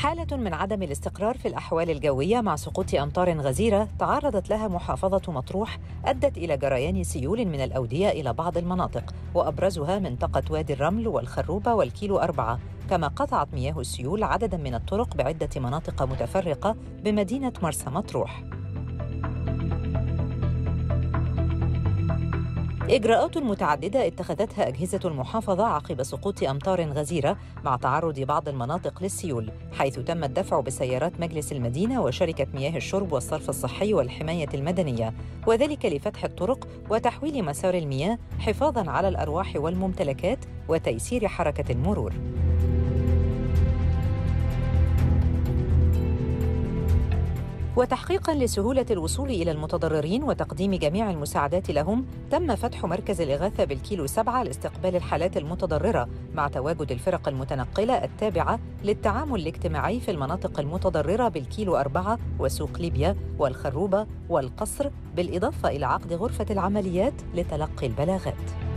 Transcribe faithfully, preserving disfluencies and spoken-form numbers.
حالة من عدم الاستقرار في الأحوال الجوية مع سقوط أمطار غزيرة تعرضت لها محافظة مطروح أدت إلى جريان سيول من الأودية إلى بعض المناطق، وأبرزها منطقة وادي الرمل والخروبة والكيلو أربعة، كما قطعت مياه السيول عدداً من الطرق بعدة مناطق متفرقة بمدينة مرسى مطروح. إجراءات متعددة اتخذتها أجهزة المحافظة عقب سقوط أمطار غزيرة مع تعرض بعض المناطق للسيول، حيث تم الدفع بسيارات مجلس المدينة وشركة مياه الشرب والصرف الصحي والحماية المدنية، وذلك لفتح الطرق وتحويل مسار المياه حفاظاً على الأرواح والممتلكات وتيسير حركة المرور. وتحقيقاً لسهولة الوصول إلى المتضررين وتقديم جميع المساعدات لهم، تم فتح مركز الإغاثة بالكيلو سبعة لاستقبال الحالات المتضررة مع تواجد الفرق المتنقلة التابعة للتعامل الاجتماعي في المناطق المتضررة بالكيلو أربعة وسوق ليبيا والخروبة والقصر، بالإضافة إلى عقد غرفة العمليات لتلقي البلاغات.